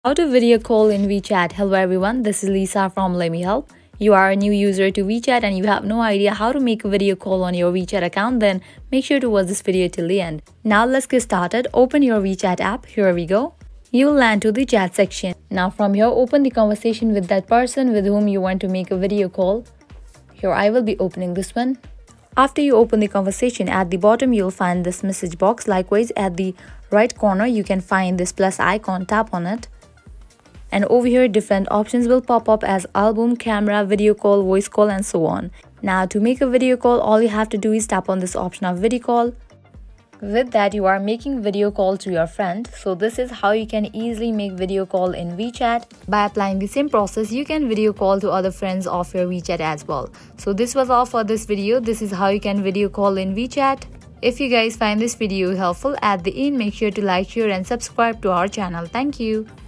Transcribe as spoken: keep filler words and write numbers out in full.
How to video call in WeChat. Hello everyone, this is Lisa from Lemme Help. You are a new user to WeChat and you have no idea how to make a video call on your WeChat account, then make sure to watch this video till the end. Now let's get started. Open your WeChat app. Here we go. You will land to the chat section. Now from here, open the conversation with that person with whom you want to make a video call. Here I will be opening this one. After you open the conversation, at the bottom you'll find this message box. Likewise, at the right corner you can find this plus icon. Tap on it. And over here, different options will pop up as album, camera, video call, voice call, and so on. Now to make a video call, all you have to do is tap on this option of video call. With that, you are making video call to your friend. So this is how you can easily make video call in WeChat. By applying the same process, you can video call to other friends of your WeChat as well. So this was all for this video. This is how you can video call in WeChat. If you guys find this video helpful, at the end, make sure to like, share, and subscribe to our channel. Thank you.